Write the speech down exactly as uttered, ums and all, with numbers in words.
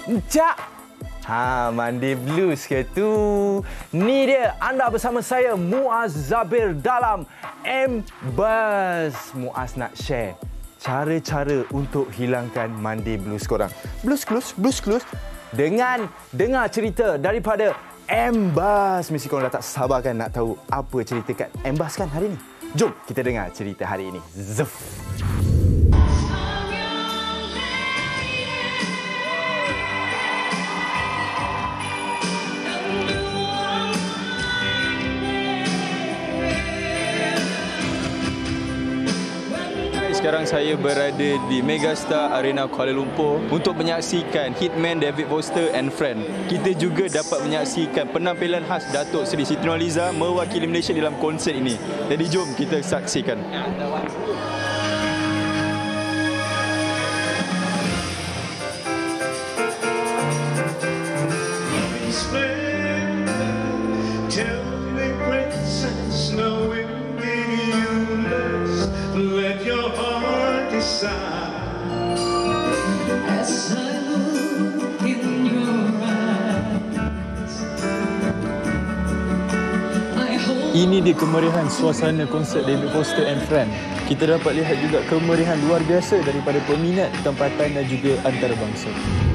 Encak. Ha, Mandi Blues ke tu? Ni dia, anda bersama saya Muaz Zabir dalam M-Buzz. Muaz nak share cara-cara untuk hilangkan Mandi Blues korang. Blues Clues, Blues Clues dengan dengar cerita daripada M-Buzz. Mesti korang dah tak sabar kan nak tahu apa cerita kat M-Buzz kan hari ni? Jom kita dengar cerita hari ini. Zuf. Sekarang saya berada di Megastar Arena Kuala Lumpur untuk menyaksikan Hitman David Foster and Friend. Kita juga dapat menyaksikan penampilan khas Datuk Seri Siti Nurhaliza mewakili Malaysia dalam konsert ini. Jadi jom kita saksikan. Ini dia kemeriahan suasana konsert David Foster and Friend. Kita dapat lihat juga kemeriahan luar biasa daripada peminat tempatan dan juga antarabangsa.